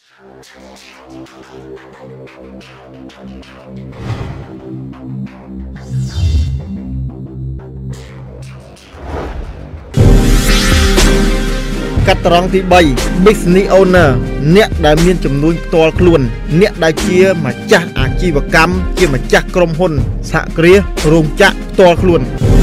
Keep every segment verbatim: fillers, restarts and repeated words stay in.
Cắt rong thì bay business owner nè đại miên chấm nuôi to luôn nè đại chia mà cha à chi và cam chia mà cha krom hôn xạ kia rồng cha to luôn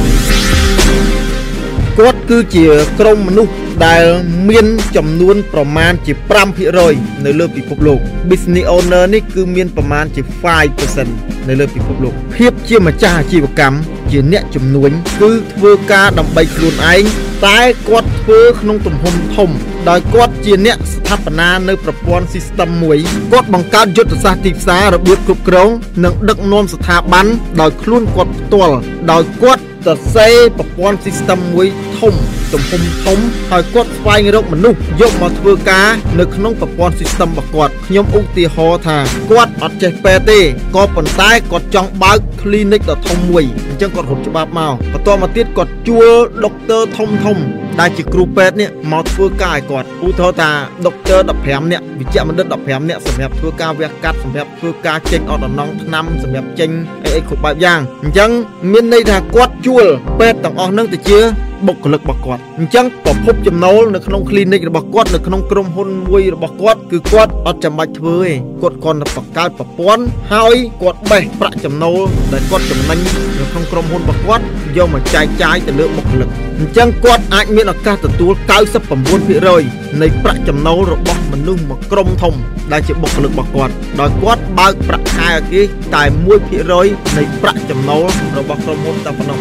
cốt cứ chỉ krom manu đại miên chấm nuôiประมาณ chỉ năm phần trăm rồi nơi lớp bị phục lục business owner ní cứ miên ประมาณ chỉ năm phần trăm nơi lớp bị phục lục hiệp chia mà cha chi và cam chỉ nè chấm nuôi cứ vừa ca đầm bay luôn anh tái quạt phơ không tụm hồng thùng đòi quạt chia nè tháp na nơiประปอน system មួយគាត់ បង្កើតយុទ្ធសាស្ត្រទីផ្សាររបៀបគ្រប់គ្រងនិងដឹកនាំស្ថាប័នដោយខ្លួនគាត់ផ្ទាល់ដោយគាត់សរសេរប្រព័ន្ធ system មួយធំទំហំធំហើយគាត់ស្វែងរកមនុស្សយកមកធ្វើការនៅក្នុងប្រព័ន្ធ system របស់គាត់ខ្ញុំឧទាហរណ៍ថាគាត់អត់ចេះពេទ្យទេក៏ប៉ុន្តែគាត់ចង់បើក clinic ដ៏ធំមួយអញ្ចឹងគាត់រត់ច្បាប់មកបន្តមកទៀតគាត់ជួល doctor ធំធំដែលជាគ្រូពេទ្យនេះមកធ្វើការឲ្យគាត់ឧទាហរណ៍ថា doctor ដប់ប្រាំនាក់វិជ្ជបណ្ឌិតដប់ប្រាំនាក់សម្រាប់ធ្វើការវះកាត់សម្រាប់ធ្វើការចេញអត់ដំណងថ្នាំសម្រាប់ចេញអីអីគ្រប់បែបយ៉ាងអញ្ចឹងមានន័យថាគាត់ជួលពេទ្យទាំងអស់នឹងទៅជាបុគ្គលិករបស់គាត់អញ្ចឹងប្រភពចំណូលនៅក្នុង clinic របស់គាត់នៅក្នុងក្រុមហ៊ុនមួយរបស់គាត់គឺគាត់អត់ចាំបាច់ធ្វើទេគាត់គ្រាន់តែបង្កើតប្រព័ន្ធហើយគាត់បេះប្រាក់ចំណូលដែលគាត់ចំណេញនៅក្នុងក្រុមហ៊ុនរបស់គាត់យកមកចែកចាយទៅលើបុគ្គលិកអញ្ចឹងគាត់អាចមានឱកាសទទួល 九十九ភាគរយ នៃប្រាក់ចំណូលរបស់មនុស្សមួយក្រុមធំដែលជាបុគ្គលិករបស់គាត់ដោយគាត់បើកប្រាក់ខែឲ្យគេតែ មួយភាគរយ នៃប្រាក់ចំណូលរបស់ក្រុមហ៊ុនតែប៉ុណ្ណោះ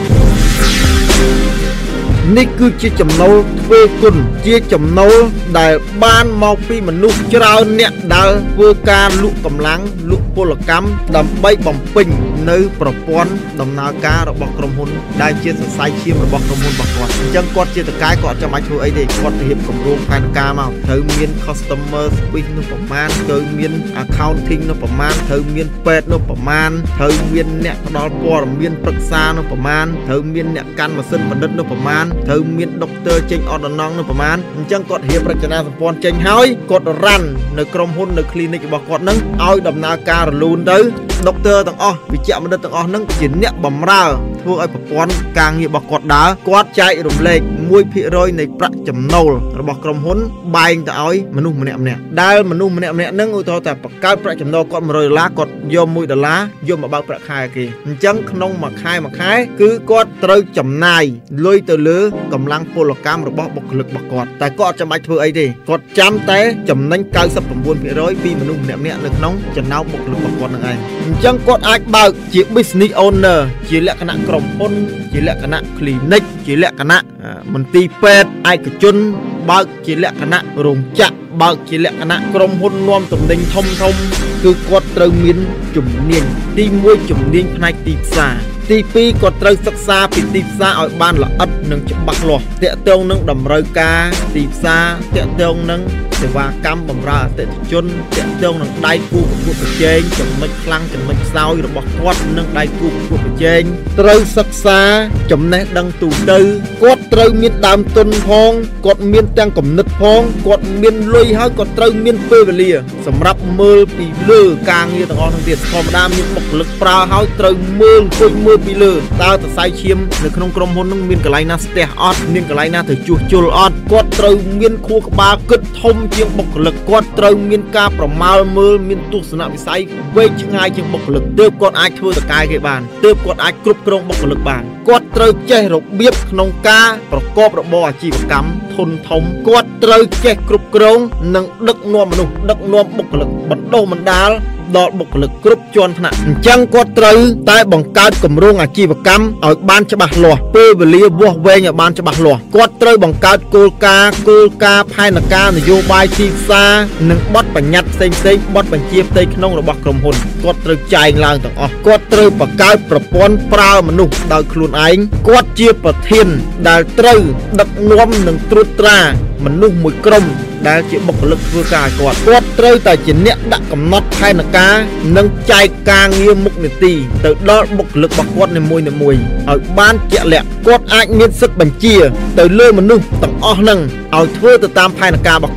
នេះគឺជាចំណូលធ្វើគុណជាចំណូលដែលបានមកពីមនុស្សច្រើនអ្នកដែលធ្វើការលក់កម្លាំងលក់ពលកម្មដើម្បីបំពេញនៅប្រព័ន្ធដំណើរការរបស់ក្រុមហ៊ុនដែលជាសរសៃឈាមរបស់ក្រុមហ៊ុនរបស់គាត់អញ្ចឹងគាត់ជាតកែគាត់អត់ចាំបាច់ធ្វើអីទេគាត់ទៅរៀបគម្រោងផែនការមកត្រូវមាន customer service នោះប្រមាណត្រូវមាន accounting នោះប្រមាណត្រូវមានពេទ្យនោះប្រមាណត្រូវមានអ្នកផ្ដល់ព័ត៌មានប្រឹក្សានោះប្រមាណត្រូវមានអ្នកកាន់ម៉ាស៊ីនបណ្ឌិតនោះប្រមាណត្រូវមាន doctor ចេញអត់ដំណងនោះប្រមាណអញ្ចឹងគាត់រៀបរចនាសម្ព័ន្ធចេញហើយគាត់រ៉ាន់នៅក្រុមហ៊ុននៅ clinic របស់គាត់នឹងឲ្យដំណើរការរលូនទៅ doctor ទាំងអស់វិជ្ជបណ្ឌិតទាំងអស់នឹងជាអ្នកបម្រើធ្វើឲ្យប្រព័ន្ធការងាររបស់គាត់ដើរគាត់ចែករំលែក មួយភាគរយ នៃប្រាក់ចំណូលរបស់ក្រុមហ៊ុនបែងទៅឲ្យមនុស្សម្នាក់ម្នាក់ដែលមនុស្សម្នាក់ម្នាក់នឹងឧទាហរណ៍ថាបង្កើតប្រាក់ចំណូលគាត់ một trămដុល្លារ គាត់យក មួយដុល្លារ យកមកបើកប្រាក់ខែគេអញ្ចឹងក្នុងមួយខែមួយខែគឺគាត់ត្រូវចំណាយលុយទៅលើកម្លាំងពលកម្មរបស់បុគ្គលិករបស់គាត់តែគាត់អត់ចាំបាច់ធ្វើអីទេគាត់ចាំតែចំណេញ 九十九ភាគរយ ពីមនុស្សម្នាក់ម្នាក់នៅក្នុងចំណោមបុគ្គលិករបស់គាត់នឹងឯងអញ្ចឹងគាត់អាចបើកជា business owner ជាលក្ខណៈក្រុមហ៊ុនជាលក្ខណៈ clinic ជាលក្ខណៈមន្ទីរពេទ្យឯកជនបើកជាលក្ខណៈរោងចក្របើកជាលក្ខណៈក្រុមហ៊ុននាំទំនិញធំធំគឺគាត់ត្រូវមានជំនាញទីមួយជំនាញផ្នែកទីផ្សារទីពីរគាត់ត្រូវសិក្សាពីទីផ្សារឲ្យបានល្អិតនិងច្បាស់លាស់ទាក់ទងនឹងតម្រូវការទីផ្សារទាក់ទងនឹងសេវាកម្មបម្រើអតិថិជនទាក់ទងនឹងដៃគូប្រកួតប្រជែងចំណុចខ្លាំងចំណុចខ្សោយរបស់គាត់និងដៃគូប្រកួតប្រជែងត្រូវសិក្សាចំណេះដឹងទូទៅគាត់ត្រូវមានដើមទុនផងគាត់មានទាំងគំនិតផងគាត់មានលុយហើយគាត់ត្រូវមានពេលវេលាសម្រាប់មើលពីលើការងារទាំងអស់នោះទៀតធម្មតាមានបុគ្គលិកប្រើហើយត្រូវមើលគួយមើលពីលើតើសរសៃឈាមនៅក្នុងក្រុមហ៊ុននោះមានកន្លែងណាស្ទះអត់មានកន្លែងណាទៅជួសជុលអត់គាត់ត្រូវមានខួរក្បាលគិតធំជាងបុគ្គលិកគាត់ត្រូវមានការប្រមាលមើលមានទស្សនវិស័យវែងឆ្ងាយជាងបុគ្គលិកទើបគាត់អាចធ្វើតកែគេបានទើបគាត់អាចគ្រប់គ្រងបុគ្គលិកបានគាត់ត្រូវចេះរបៀបក្នុងការប្រកបរបរអាជីវកម្មធនធំគាត់ត្រូវចេះគ្រប់គ្រងនិងដឹកនាំមនុស្សដឹកនាំបុគ្គលិកបណ្ដុះបណ្ដាលដល់បុគ្គលិកគ្រប់ជាន់ថ្នាក់អញ្ចឹងគាត់ត្រូវតែបង្កើតគម្រោងអាជីវកម្មឲ្យបានច្បាស់លាស់ពេលវេលាវាស់វែងឲ្យបានច្បាស់លាស់គាត់ត្រូវបង្កើតគោលការណ៍គោលការណ៍ផែនការនយោបាយទីផ្សារនិងបទបញ្ញត្តិផ្សេងៗបទបញ្ជាផ្ទៃក្នុងរបស់ក្រុមហ៊ុនគាត់ត្រូវចែងឡើងទាំងអស់គាត់ត្រូវបង្កើតប្រព័ន្ធប្រើមនុស្សដោយខ្លួនឯងគាត់ជាប្រធានដែលត្រូវដឹកនាំនិងត្រួតត្រាមនុស្សមួយក្រុមដែលជាបុគ្គលិកធ្វើការឲ្យគាត់គាត់ត្រូវតែជាអ្នកដាក់កំណត់ផែនការនិងចែកការងារមុខនីតិទៅដល់បុគ្គលិករបស់គាត់នីមួយៗឲ្យបានជាក់លាក់គាត់អាចមានសិទ្ធិបញ្ជាទៅលើមនុស្សទាំងអស់ហ្នឹងឲ្យធ្វើទៅតាមផែនការរបស់គាត់ហ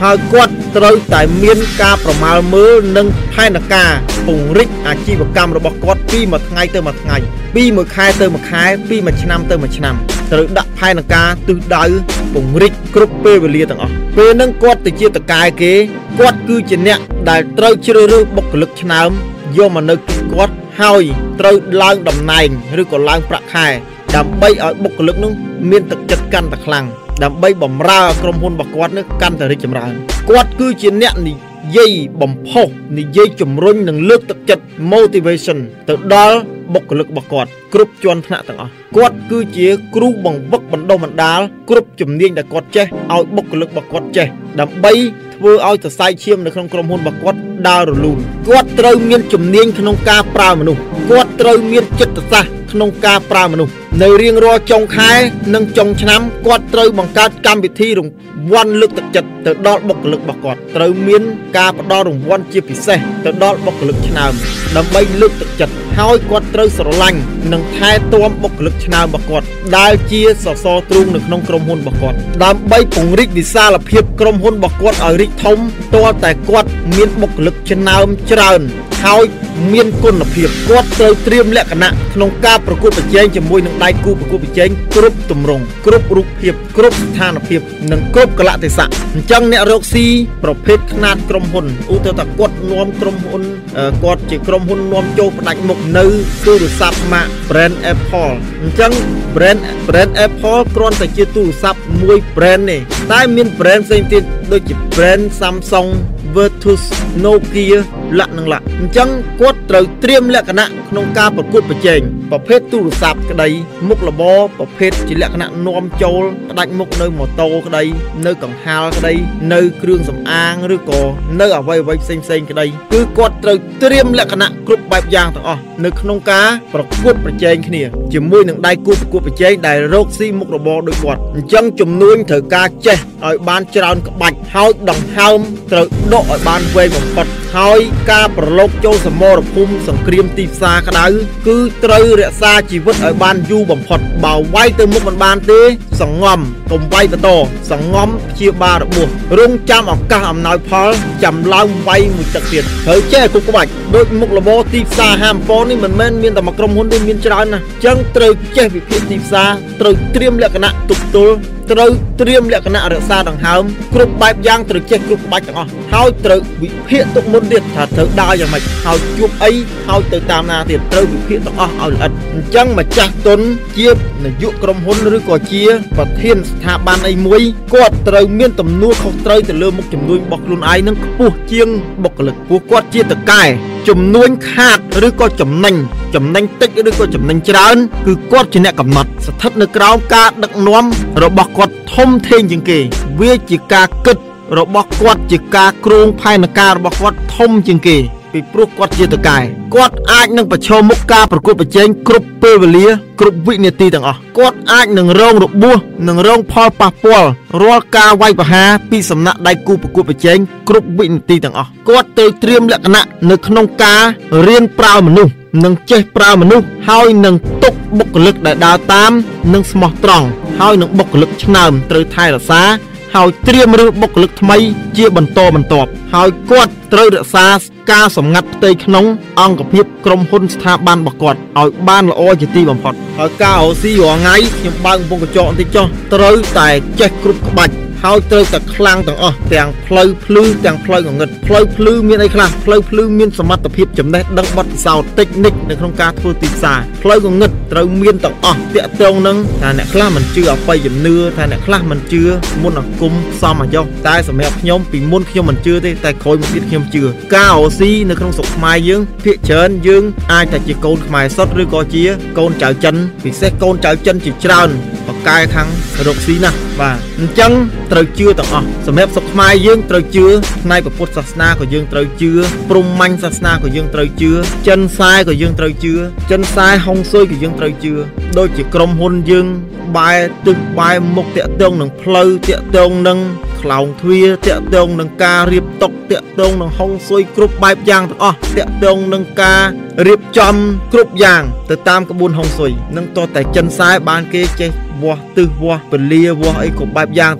ហើយគាត់ត្រូវតែមានការប្រមាលមើលនិងផែនការពង្រីកអាជីវកម្មរបស់គាត់ពីមួយថ្ងៃទៅមួយថ្ងៃពីមួយខែទៅមួយខែពីមួយឆ្នាំទៅមួយឆ្នាំត្រូវដាក់ផែនការទិសដៅពង្រីកគ្រប់ពេលវេលាទាំងអស់ពេលហ្នឹងគាត់ទៅជាតកែគេគាត់គឺជាអ្នកដែលត្រូវជ្រើសរើសបុគ្គលិកឆ្នើមយកមកនៅទីគាត់ហើយត្រូវឡើងតំណែងឬក៏ឡើងប្រាក់ខែដើម្បីឲ្យបុគ្គលិកនោះមានទឹកចិត្តកាន់តែខ្លាំងដើម្បីបម្រើក្រុមហ៊ុនរបស់គាត់នឹងកាន់តែរីកចម្រើនគាត់គឺជាអ្នកនិយាយបំផុសនិយាយជំរុញនិងលើកទឹកចិត្ត motivation ទៅដល់បុគ្គលិករបស់គាត់គ្រប់ជាន់ថ្នាក់ទាំងអស់គាត់គឺជាគ្រូបង្វឹកបណ្ដុះបណ្ដាលគ្រប់ជំនាញដែលគាត់ចេះឲ្យបុគ្គលិករបស់គាត់ចេះដើម្បីធ្វើឲ្យសរសៃឈាមនៅក្នុងក្រុមហ៊ុនរបស់គាត់ដើររលូនគាត់ត្រូវមានជំនាញក្នុងការប្រើមនុស្សគាត់ត្រូវមានចិត្តសាស្ត្រក្នុងការប្រើមនុស្សនៅរៀងរាល់ចុងខែនិងចុងឆ្នាំគាត់ត្រូវបង្កើតកម្មវិធីរង្វាន់លើកទឹកចិត្តទៅដល់បុគ្គលិករបស់គាត់ត្រូវមានការផ្ដល់រង្វាន់ជាពិសេសទៅដល់បុគ្គលិកឆ្នើមដើម្បីលើកទឹកចិត្តហើយគាត់ត្រូវស្រឡាញ់និងថែទាំបុគ្គលិកឆ្នើមរបស់គាត់ដែលជាសសរទ្រូងនៅក្នុងក្រុមហ៊ុនរបស់គាត់ដើម្បីពង្រីកវិសាលភាពក្រុមហ៊ុនរបស់គាត់ឲ្យរីកធំទាល់តែគាត់មានបុគ្គលិកឆ្នើមច្រើនហើយមានគុណភាពគាត់ត្រូវត្រៀមលក្ខណៈក្នុងការប្រកួតប្រជែងជាមួយនឹងដៃគូប្រកួតប្រជែងគ្រប់ទម្រង់គ្រប់រូបភាពគ្រប់ស្ថានភាពនិងគ្រប់កលៈទេសៈអញ្ចឹងអ្នករកស៊ីប្រភេទខ្នាតក្រុមហ៊ុនឧទាហរណ៍ថាគាត់នាំក្រុមហ៊ុនគាត់ជាក្រុមហ៊ុននាំចូលផ្ដាច់មុខនៅទូរស័ព្ទម៉ាក brand Apple អញ្ចឹង brand brand Apple គ្រាន់តែជាទូរស័ព្ទមួយ brand ទេតែមាន brand ផ្សេងទៀតដូចជា brand Samsung Vertus Nokia លក្ខនឹងលក្ខអញ្ចឹងគាត់ត្រូវត្រៀមលក្ខណៈក្នុងការប្រកួតប្រជែងប្រភេទទូរស័ព្ទក្តីមុខរបរប្រភេទជាលក្ខណៈនាំចូលផ្ដាច់មុខនៅម៉ូតូក្តីនៅកង្ហាលក្តីនៅគ្រឿងសម្អាងឬក៏នៅអ្វីអ្វីផ្សេងផ្សេងក្តីគឺគាត់ត្រូវត្រៀមលក្ខណៈគ្រប់បែបយ៉ាងទាំងអស់នៅក្នុងការប្រកួតប្រជែងគ្នាជាមួយនឹងដៃគូប្រកួតប្រជែងដែលរកស៊ីមុខរបរដូចគាត់អញ្ចឹងជំនួញត្រូវការចេះឲ្យបានច្រើនក្បាច់ហើយដង្ហើមត្រូវដកឲ្យបានវែងបំផុតហើយការប្រឡូកចូលសមរភូមិសង្គ្រាមទីផ្សារក្តៅគឺត្រូវរក្សាជីវិតឲ្យបានយូរបំផុតបើវាយទៅមុខមិនបានទេសង្ងំកុំវាយបន្តសង្ងំព្យាបាលរបួសរងចាំឱកាសអំណោយផលចាំឡើងវាយមួយទឹកទៀតហើយចេះគ្រប់ក្បាច់ដូចមុខរបរទីផ្សារហាមប៉ុននេះមិនមែនមានតែមួយក្រុមហ៊ុនទេមានច្រើនណាស់អញ្ចឹងត្រូវចេះវិភាគទីផ្សារត្រូវត្រៀមលក្ខណៈទប់ទល់ត្រូវត្រៀមលក្ខណៈរក្សាដង្ហើមគ្រប់បែបយ៉ាងត្រូវចេះគ្រប់ក្បាច់ទាំងអស់ហើយត្រូវវិភាគទុកមុនទៀតថាត្រូវដើរយ៉ាងម៉េចហើយជួបអីហើយទៅតាមណាទៀតត្រូវវិភាគទាំងអស់ឲ្យល្អិតអញ្ចឹងម្ចាស់ទុនជានាយកក្រុមហ៊ុនឬក៏ជាប្រធានស្ថាប័នអីមួយគាត់ត្រូវមានទំនួលខុសត្រូវទៅលើមុខជំនួញរបស់ខ្លួនឯងនឹងខ្ពស់ជាងបុគ្គលិកពួកគាត់ជាតកែជំនួញខាតឬក៏ចំណេញចំណេញតិចឬក៏ចំណេញច្រើនគឺគាត់ជាអ្នកកំណត់ស្ថិតនៅក្រោមការដឹកនាំរបស់គាត់ធំធេងជាងគេវាជាការគិតរបស់គាត់ជាការគ្រោងផែនការរបស់គាត់ធំជាងគេពីព្រោះគាត់ជាតកែគាត់អាចនឹងប្រឈមមុខការប្រកួតប្រជែងគ្រប់ពេលវេលាគ្រប់វិនាទីទាំងអស់គាត់អាចនឹងរងរបួសនិងរងផលប៉ះពាល់រាល់ការវាយប្រហារពីសំណាក់ដៃគូប្រកួតប្រជែងគ្រប់វិនាទីទាំងអស់គាត់ត្រូវត្រៀមលក្ខណៈនៅក្នុងការរៀនប្រើមនុស្សនិងចេះប្រើមនុស្សហើយនឹងទុកបុគ្គលិកដែលដើរតាមនិងស្មោះត្រង់ហើយនឹងបុគ្គលិកឆ្នើមត្រូវថែរក្សាហើយត្រៀមរើសបុគ្គលិកថ្មីជាបន្តបន្ទាប់ហើយគាត់ត្រូវរក្សាការសម្ងាត់ផ្ទៃក្នុងអង្គភាពក្រុមហ៊ុនស្ថាប័នរបស់គាត់ឲ្យបានល្អជាទីបំផុតហើយការរកស៊ីរាល់ថ្ងៃខ្ញុំបើកកំពង់កញ្ចក់បន្តិចចុះត្រូវតែចេះគ្រប់ក្បាច់ហើយត្រូវតែខ្លាំងទាំងអស់ទាំងផ្លូវភ្លឺទាំងផ្លូវងងឹតផ្លូវភ្លឺមានអីខ្លះផ្លូវភ្លឺមានសមត្ថភាពចំណេះដឹងបទពិសោធន៍តិចនិចនៅក្នុងការធ្វើទីផ្សារផ្លូវងងឹតត្រូវមានទាំងអស់តាក់ទងនឹងថាអ្នកខ្លះមិនជឿអបិយជំនឿថាអ្នកខ្លះមិនជឿមុនអាគមសមអាយុតែសម្រាប់ខ្ញុំពីមុនខ្ញុំមិនជឿទេតែក្រោយមកទៀតខ្ញុំជឿការរកស៊ីនៅក្នុងស្រុកខ្មែរយើងភាគច្រើនយើងអាចតែជាកូនខ្មែរសុទ្ធឬក៏ជាកូនចៅចិនពិសេសកូនចៅចិនជាច្រើនបកកែខាងរកស៊ីណាស់បាទអញ្ចឹងត្រូវជឿទាំងអស់សម្រាប់ស្រុកខ្មែរយើងត្រូវជឿផ្នែកពុទ្ធសាសនាក៏យើងត្រូវជឿព្រហ្មញ្ញសាសនាក៏យើងត្រូវជឿចិនសែក៏យើងត្រូវជឿចិនសែហុងស៊ុយក៏យើងត្រូវជឿដូចជាក្រុមហ៊ុនយើងបែរទិសបែរមុខតាក់ទងនឹងផ្លូវតាក់ទងនឹងខ្លោងទ្វារតាក់ទងនឹងការរៀបតុតាក់ទងនឹងហុងស៊ុយគ្រប់បែបយ៉ាងទាំងអស់តាក់ទងនឹងការរៀបចំគ្រប់យ៉ាងទៅតាមក្បួនហុងស៊ុយនឹងតតែចិនសែបានគេចេះវាស់ទិសវាស់ពលាវាស់អីគ្រប់បែបយ៉ាងទាំងអស់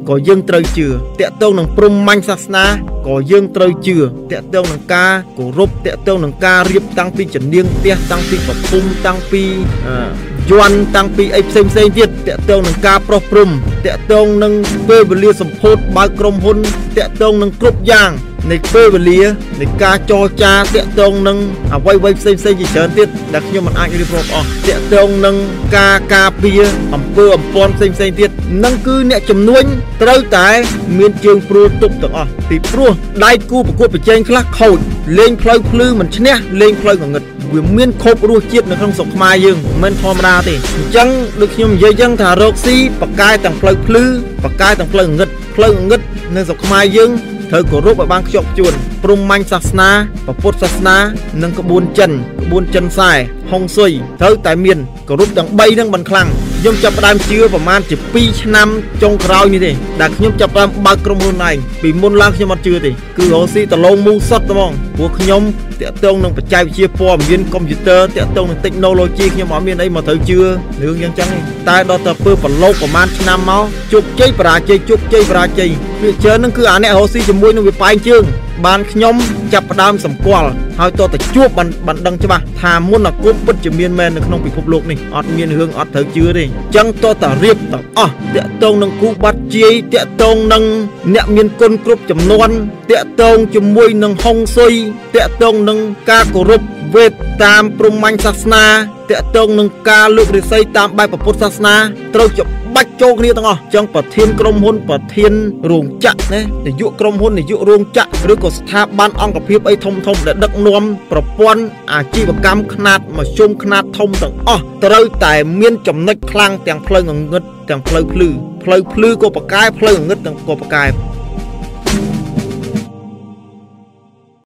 ក៏យើងត្រូវជឿតាក់ទងនឹងព្រហ្មញ្ញសាសនាក៏យើងត្រូវជឿតាក់ទងនឹងការគោរពតាក់ទងនឹងការរៀបតាំងពីជំនាញផ្ទះតាំងពីប្រភពតាំងពីយន់តាំងពីអីផ្សេងផ្សេងទៀតតាក់ទងនឹងការប្រោះព្រំតាក់ទងនឹងពេលវេលាសម្ពោធបើកក្រុមហ៊ុនតាក់ទងនឹងគ្រប់យ៉ាងនៃពេលវេលានៃការចរចាតាក់ទងនឹងអ្វីៗផ្សេងផ្សេងជាច្រើនទៀតដែលខ្ញុំមិនអាចរៀបរាប់អស់តាក់ទងនឹងការការពារអំពើអំព័ន្ធផ្សេងផ្សេងទៀតនឹងគឺអ្នកជំនួញត្រូវតែមានជើងព្រួលទប់ទាំងអស់ពីព្រោះដៃគូប្រកួតប្រជែងខ្លះខូចលេងផ្លូវភ្លឺមិនឈ្នះលេងផ្លូវងងឹតវាមានខូបរសជាតិនៅក្នុងស្រុកខ្មែរយើងមិនធម្មតាទេអញ្ចឹងដូចខ្ញុំនិយាយអញ្ចឹងថារកស៊ីបកាយទាំងផ្លូវភ្លឺបកាយទាំងផ្លូវងងឹតផ្លូវងងឹតនៅស្រុកខ្មែរយើងត្រូវគោរពឲ្យបានខ្ជាប់ខ្ជួនព្រហ្មញ្ញសាសនាពុទ្ធសាសនានិងក្បួនចិនក្បួនចិនសែហុងស៊ុយត្រូវតែមានគោរពទាំងបីហ្នឹងបានខ្លាំងខ្ញុំចាប់ផ្ដើមជឿប្រហែលជាពីរឆ្នាំចុងក្រោយនេះទេដែលខ្ញុំចាប់ផ្ដើមបើកក្រុមហ៊ុនឯងពីមុនឡើងខ្ញុំអត់ជឿទេគឺរកស៊ីតឡងមូសុតហ្មងព្រោះខ្ញុំតាក់ទងនឹងបច្ចេកវិទ្យាព័ត៌មានកុំព្យូទ័រតាក់ទងនឹង technology ខ្ញុំអត់មានអីមកត្រូវជឿរឿងយ៉ាងចឹងទេតែដល់ទៅពើប្រឡូកប្រហែលឆ្នាំមកជោគជ័យបរាជ័យជោគជ័យបរាជ័យវាច្រើនហ្នឹងគឺអាអ្នករកស៊ីជាមួយនឹងវាប៉ែងជើងបានខ្ញុំចាប់ផ្ដើមសម្គាល់ហើយតទៅជួបបានបានដឹងច្បាស់ថាមុនអាគមពិតជាមានមែននៅក្នុងពិភពលោកនេះអត់មានរឿងអត់ត្រូវជឿទេអញ្ចឹងតតរៀបទាំងអស់តាក់ទងនឹងគូបាត់ជាយតាក់ទងនឹងអ្នកមានគុណគ្រប់ចំនួនតាក់ទងជាមួយនឹងហុងស៊ុយតាក់ទងនឹងការគោរពវេទតាមព្រហ្មញ្ញសាសនាតាក់ទងនឹងការលើករាសីតាមបែបពុទ្ធសាសនាត្រូវបាច់ចូលគ្នាទាំងអស់ចឹងប្រធានក្រុមហ៊ុនប្រធានរោងចក្រណានាយកក្រុមហ៊ុននាយករោងចក្រឬក៏ស្ថាប័នអង្គភាពអីធំធំដែលដឹកនាំប្រព័ន្ធអាជីវកម្មខ្នាតមធ្យមខ្នាតធំទាំងអស់ត្រូវតែមានចំណុចខ្លាំងទាំងផ្លូវងងឹតទាំងផ្លូវភ្លឺផ្លូវភ្លឺក៏ប្រកែផ្លូវងងឹតទាំងក៏ប្រកែ